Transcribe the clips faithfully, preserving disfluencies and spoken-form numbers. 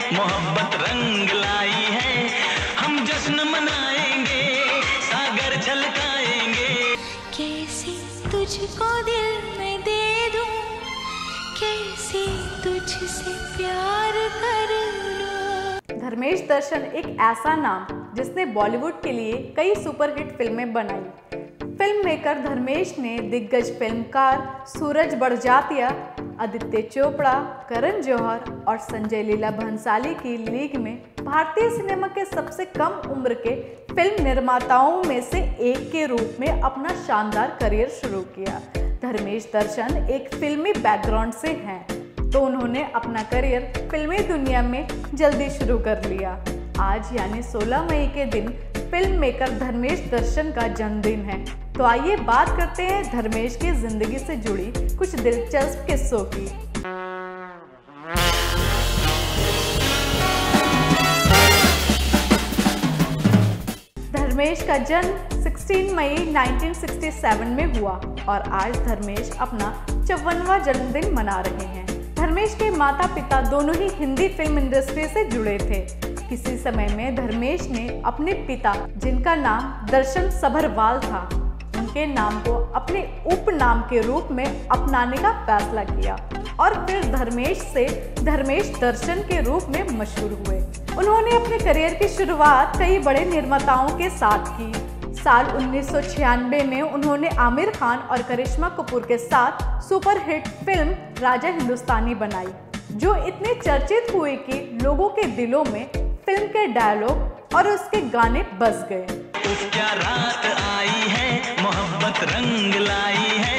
मोहब्बत रंग लाई है, हम जश्न मनाएंगे, सागर छलकाएंगे। कैसे तुझको दिल में दे दूं, कैसे तुझसे प्यार कर लूं। धर्मेश दर्शन एक ऐसा नाम जिसने बॉलीवुड के लिए कई सुपरहिट फिल्में बनाई। फिल्म मेकर धर्मेश ने दिग्गज फिल्मकार सूरज बड़जात्या, आदित्य चोपड़ा, करण जौहर और संजय लीला भंसाली की लीग में भारतीय सिनेमा के सबसे कम उम्र के फिल्म निर्माताओं में से एक के रूप में अपना शानदार करियर शुरू किया। धर्मेश दर्शन एक फिल्मी बैकग्राउंड से हैं, तो उन्होंने अपना करियर फिल्मी दुनिया में जल्दी शुरू कर लिया। आज यानी सोलह मई के दिन फिल्म मेकर धर्मेश दर्शन का जन्मदिन है। तो आइए बात करते हैं धर्मेश की जिंदगी से जुड़ी कुछ दिलचस्प किस्सों की। धर्मेश का जन्म सोलह मई उन्नीस सौ सरसठ में हुआ और आज धर्मेश अपना चौवनवां जन्मदिन मना रहे हैं। धर्मेश के माता पिता दोनों ही हिंदी फिल्म इंडस्ट्री से जुड़े थे। किसी समय में धर्मेश ने अपने पिता, जिनका नाम दर्शन सभरवाल था, उनके नाम को अपने उपनाम के रूप में अपनाने का फैसला किया और फिर धर्मेश से धर्मेश दर्शन के रूप में मशहूर हुए। उन्होंने अपने करियर की शुरुआत कई बड़े निर्माताओं के साथ की। साल उन्नीस सौ छियानवे में उन्होंने आमिर खान और करिश्मा कपूर के साथ सुपरहिट फिल्म राजा हिंदुस्तानी बनाई, जो इतने चर्चित हुए कि लोगों के दिलों में फिल्म के डायलॉग और उसके गाने बस गए। उफ क्या रात आई है, मोहब्बत रंग लाई है।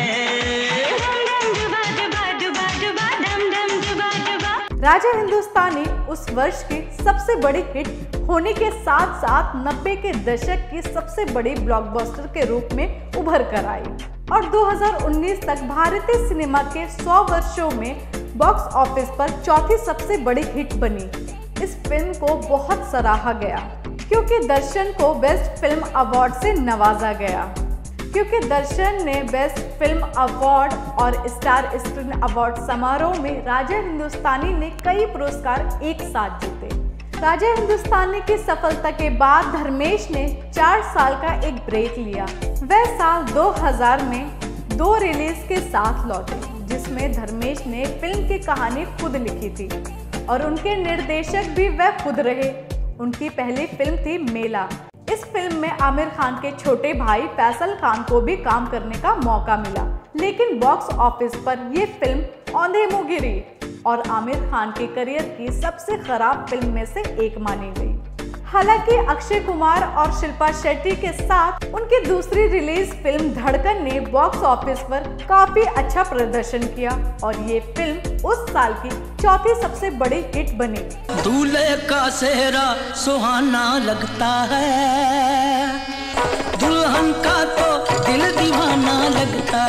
राजा हिंदुस्तानी उस वर्ष की सबसे बड़ी हिट होने के साथ साथ नब्बे के दशक की सबसे बड़ी ब्लॉकबस्टर के रूप में उभर कर आई और दो हज़ार उन्नीस तक भारतीय सिनेमा के सौ वर्षों में बॉक्स ऑफिस पर चौथी सबसे बड़ी हिट बनी। इस फिल्म को बहुत सराहा गया क्योंकि दर्शन को बेस्ट फिल्म अवार्ड से नवाजा गया क्योंकि दर्शन ने बेस्ट फिल्म अवार्ड और स्टार स्क्रीन अवार्ड समारोह में राजा हिंदुस्तानी ने कई पुरस्कार एक साथ जीते। राजा हिंदुस्तानी की सफलता के बाद धर्मेश ने चार साल का एक ब्रेक लिया। वह साल दो हज़ार में दो रिलीज के साथ लौटे, जिसमें धर्मेश ने फिल्म की कहानी खुद लिखी थी और उनके निर्देशक भी वह खुद रहे। उनकी पहली फिल्म थी मेला। इस फिल्म में आमिर खान के छोटे भाई फैसल खान को भी काम करने का मौका मिला, लेकिन बॉक्स ऑफिस पर यह फिल्म औंधे मुंह गिरी और आमिर खान के करियर की सबसे खराब फिल्म में से एक मानी गई। हालांकि अक्षय कुमार और शिल्पा शेट्टी के साथ उनकी दूसरी रिलीज फिल्म धड़कन ने बॉक्स ऑफिस पर काफी अच्छा प्रदर्शन किया और ये फिल्म उस साल की चौथी सबसे बड़ी हिट बनी। दूल्हे का सेहरा सुहाना लगता है, दुल्हन का तो दिल दीवाना लगता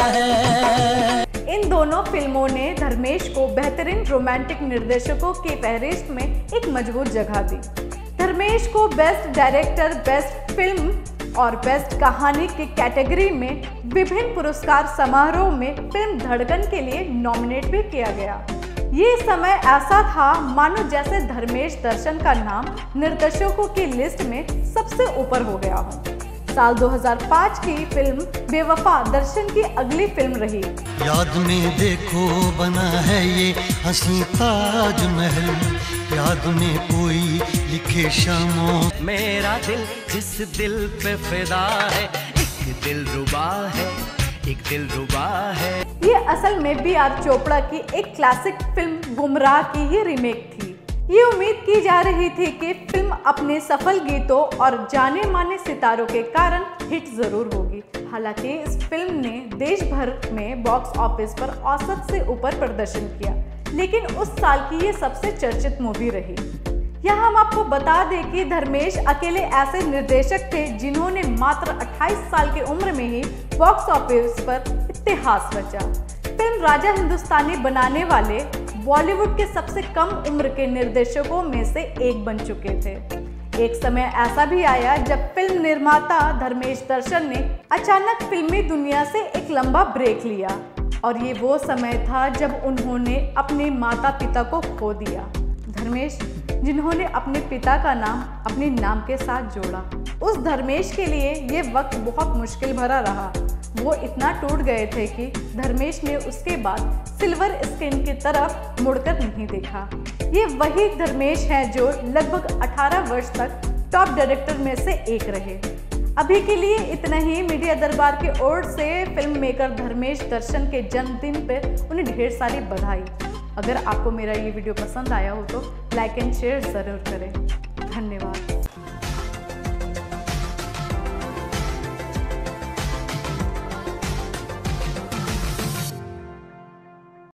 है। इन दोनों फिल्मों ने धर्मेश को बेहतरीन रोमांटिक निर्देशकों की फहरिस्त में एक मजबूत जगह दी। धर्मेश को बेस्ट डायरेक्टर, बेस्ट फिल्म और बेस्ट कहानी की कैटेगरी में विभिन्न पुरस्कार समारोह में फिल्म धड़कन के लिए नॉमिनेट भी किया गया। ये समय ऐसा था मानो जैसे धर्मेश दर्शन का नाम निर्देशकों की लिस्ट में सबसे ऊपर हो गया हो। साल दो हज़ार पाँच की फिल्म बेवफा दर्शन की अगली फिल्म रही। याद में देखो बना है ये हंसी ताजमहल, याद में कोई लिखे शामों। मेरा दिल जिस दिल पे फिदा है, एक दिल रुबा है, एक दिल रुबा है। ये असल में बी आर चोपड़ा की एक क्लासिक फिल्म गुमराह की ही रीमेक थी। ये उम्मीद की जा रही थी कि फिल्म अपने सफल गीतों और जाने माने सितारों के कारण हिट जरूर होगी। हालांकि इस फिल्म ने देश भर में बॉक्स ऑफिस पर औसत से ऊपर प्रदर्शन किया, लेकिन उस साल की ये सबसे चर्चित मूवी रही। यहाँ हम आपको बता दें कि धर्मेश अकेले ऐसे निर्देशक थे जिन्होंने मात्र अट्ठाईस साल की उम्र में ही बॉक्स ऑफिस पर इतिहास रचा। फिल्म राजा हिंदुस्तानी बनाने वाले बॉलीवुड के सबसे कम उम्र के निर्देशकों में से एक बन चुके थे। एक समय ऐसा भी आया जब फिल्म निर्माता धर्मेश दर्शन ने अचानक फिल्मी दुनिया से एक लंबा ब्रेक लिया और ये वो समय था जब उन्होंने अपने माता पिता को खो दिया। धर्मेश जिन्होंने अपने पिता का नाम अपने नाम के साथ जोड़ा। उस धर्मेश के लिए ये वक्त बहुत मुश्किल भरा रहा। वो इतना टूट गए थे कि धर्मेश ने उसके बाद सिल्वर स्क्रीन की तरफ मुड़कर नहीं देखा। ये वही धर्मेश हैं जो लगभग अठारह वर्ष तक टॉप डायरेक्टर में से एक रहे। अभी के लिए इतना ही। मीडिया दरबार की ओर से फिल्म मेकर धर्मेश दर्शन के जन्मदिन पर उन्हें ढेर सारी बधाई। अगर आपको मेरा ये वीडियो पसंद आया हो तो लाइक एंड शेयर ज़रूर करें। धन्यवाद।